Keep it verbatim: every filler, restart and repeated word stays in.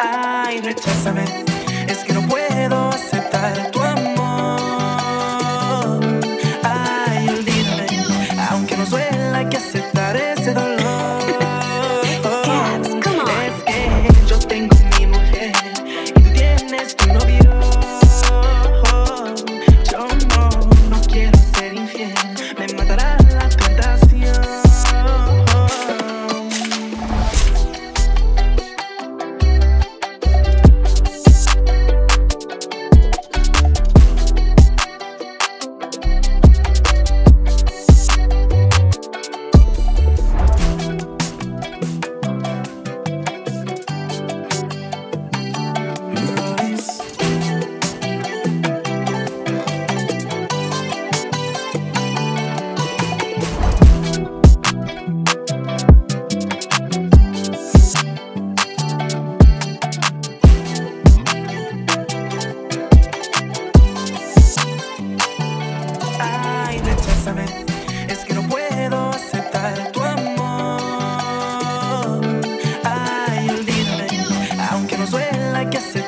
Ay, recházame, es que no puedo aceptar tu amor. Ay, olvídame, aunque nos duela hay que aceptar ese dolor. Es que yo tengo mi mujer y tú tienes tu novio. Yo no, no quiero ser infiel, me matará la tentación. Es que no puedo aceptar tu amor. Ay, olvídame, aunque nos duela hay que aceptar.